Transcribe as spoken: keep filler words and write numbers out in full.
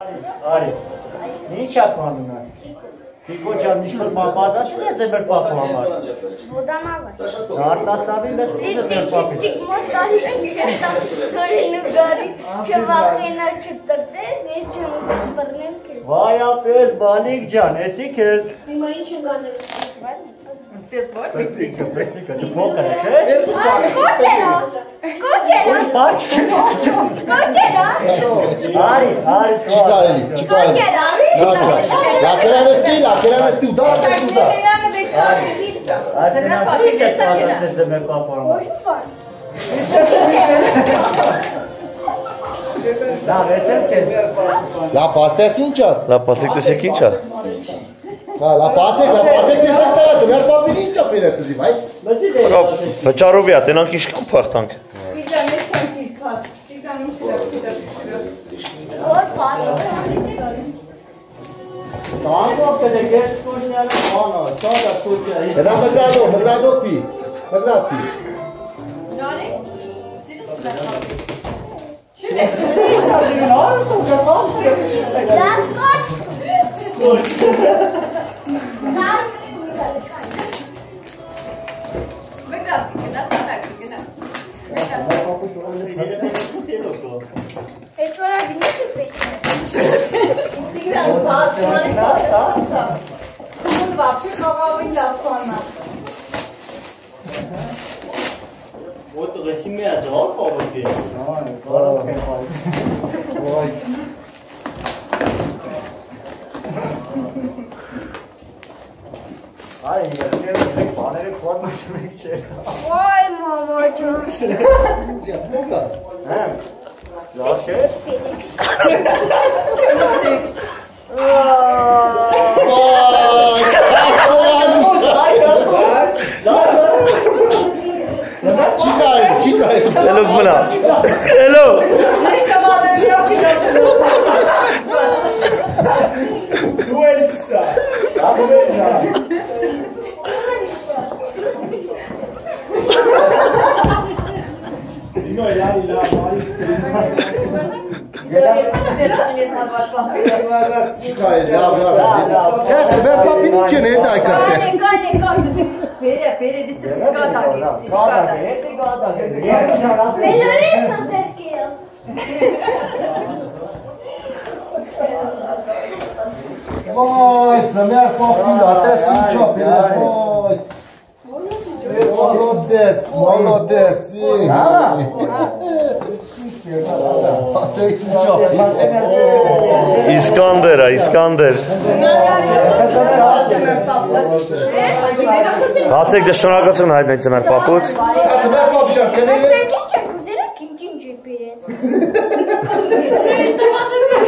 Արի, ինչ ա կանունը։ Տիկո ջան, ինչ-որ պապազա չի է ձեր պապու համար։ Ոդանավաց։ Արտասավի լսի ձեր պապի։ Տիկ մոտ տարի ծորին ու գարի չվախենար չտրծես, ես չեմ սպրնեմ քեզ։ Վայապես բանիկ ջան, էսի քեզ։ Հիմա ինչ ենք անել։ Պեստիկը, պեստիկը, դու փոքր ես, չէ՞։ Սկոչերա, սկոչերա։ Ոչ բաց չի։ Սկոչերա։ Արի, արի, չի կարելի, չի կարելի։ Լակերանը ստի, լակերանը ստի, ու դար դες ու դար։ Այս մենակ ինչ է ծաղացել ձեր մեր պապորը։ Ոչ բան։ Լավ, ես եմ քեզ։ Լավ, պաստես ինչ ա։ Լավ, բացեք տեսեք ինչ ա։ Հա, լավ, բացեք, լավ, բացեք տեսեք տղաց, մեր պապին ինչ ա պերեց զիվ, այ։ Վճարով է, տենանք ինչքան փախտանք։ Տիկան ես սանքի կաց, տիկան ու չիրա պիտա պիտա։ Որ պարը։ Տանկով կդեք ես կոշնյանը բանա, սաղա կոչը։ Հրա մգրադով, մգրադով պի, մգրադ պի։ Նարի, սիրում չլակապի։ Լասկոչ։ Մեկավ, գնա, տակ, գնա։ Էս վրա վինիքի պետք է։ Տիկան բաց, մանես բացա։ Կումուն վապի խաղավին լավկանա։ Вот если меня дал поводи. Ой, здорово. Ой. Ай, я тебе панели хватит чуть. Ой, мама, ջան։ Հա։ Լավ չէ։ Չի կարելի, չի կարելի։ Hello մնա։ Hello։ Դու ես սկսա։ Ահա ջան։ Դինո յարի լավ, արի։ Չի կարելի, լավ, լավ։ Կեստը, մեր պապին ինչ են հետ այկացե։ Կան է, կան է, բերը, բերը դիսը պիսկատակ է։ Կատակ է, էսի կատակ է։ Երբ չարապ է։ Մելորի սոցես կերել։ Ոյ, ձմեր պապին, ատես ինչ ա պիրել, ոյ։ Молодец, молодец. Ահա։ Ատեք ինչ ա պիրել։ Իսկանդեր, Իսկանդեր։ Բացեք դե շնորհակալություն հայտնեք ձեր պապուց։ Ձմեր պապի ջան, կնել ես։ Ինչ եք ուզել եք ինքին ջի բերեց։